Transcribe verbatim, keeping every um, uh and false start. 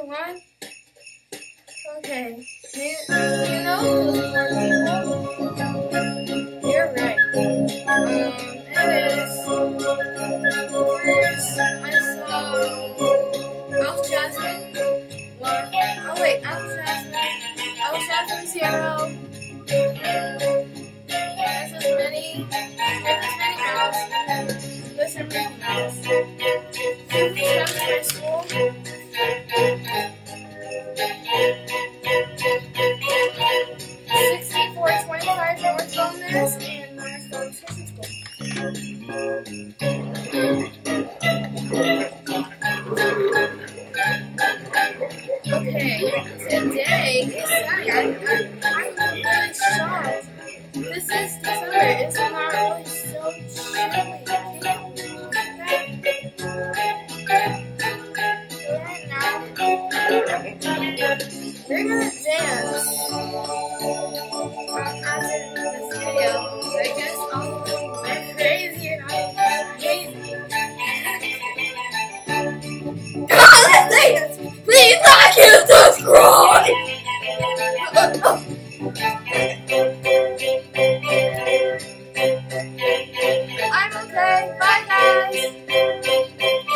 one? Okay. Do you, do you know those more people? You're right. Um, it is. First, I saw Alf Jasmine. One. Oh wait, Alf Jasmine. Alf Jasmine Zero. This is Minnie. This is Minnie Mouse. This is Mickey Mouse. Susie Chef High School. sixty-four twenty-five North Gomez and North Gomez Christian School. Okay, today is Saturday. I'm, I'm, I'm really shocked. This is December. It's not really so chilly. Right now, we're gonna dance.